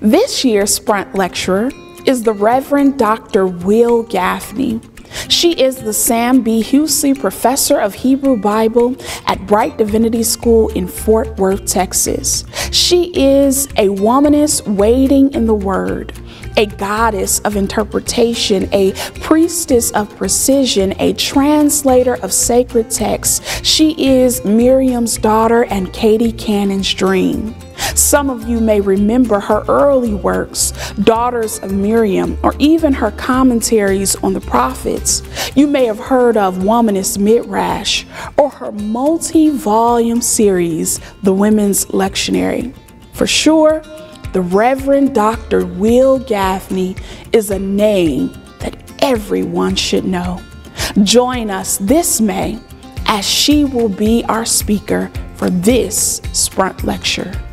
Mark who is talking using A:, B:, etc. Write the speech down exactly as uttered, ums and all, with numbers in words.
A: This year's Sprunt lecturer is the Reverend Doctor Will Gafney. She is the Sam B. Huxley Professor of Hebrew Bible at Bright Divinity School in Fort Worth, Texas. She is a womanist wading in the Word, a goddess of interpretation, a priestess of precision, a translator of sacred texts. She is Miriam's daughter and Katie Cannon's dream. Some of you may remember her early works, Daughters of Miriam, or even her commentaries on the prophets. You may have heard of Womanist Midrash, or her multi-volume series, The Women's Lectionary. For sure, the Reverend Doctor Will Gafney is a name that everyone should know. Join us this May as she will be our speaker for this Sprunt lecture.